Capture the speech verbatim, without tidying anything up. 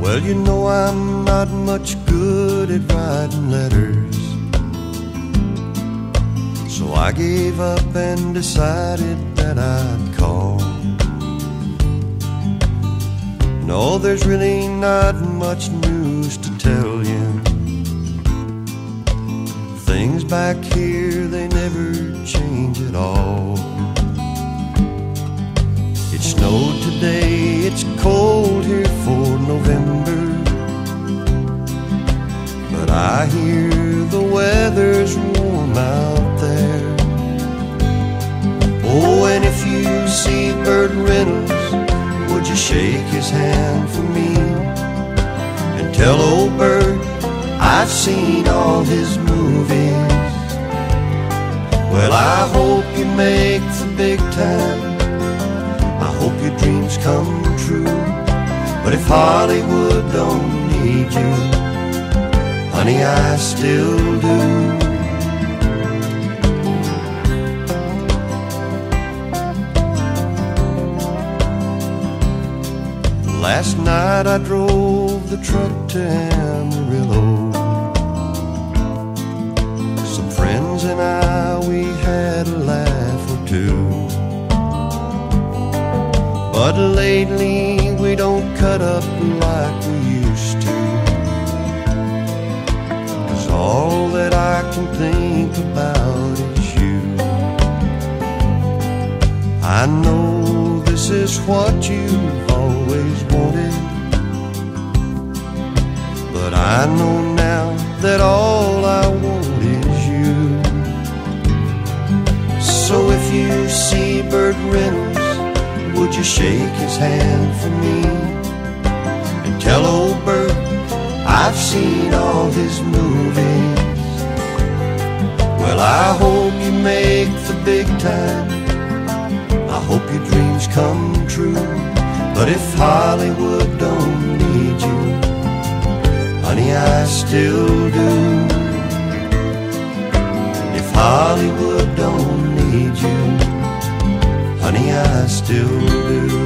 Well, you know I'm not much good at writing letters, so I gave up and decided that I'd call. No, there's really not much news to tell you. Things back here, they never change at all. It snowed today, it's cold here for November, but I hear the weather's warm out there. Oh, and if you see Burt Reynolds, would you shake his hand for me and tell old Burt I've seen all his movies? Well, I hope you make the big time, I hope your dreams come true. But if Hollywood don't need you, honey, I still do. Last night I drove the truck to Amarillo. Some friends and I, we had a laugh or two. But lately we don't cut up like we used to, 'cause all that I can think about is you. I know this is what you've always wanted, but I know now that all I want is you. So if you see Burt Reynolds, would you shake his hand for me and tell old Burt I've seen all his movies? Well, I hope you make the big time, I hope your dreams come true. But if Hollywood don't need you, honey, I still do. If Hollywood don't need you, honey, I still do.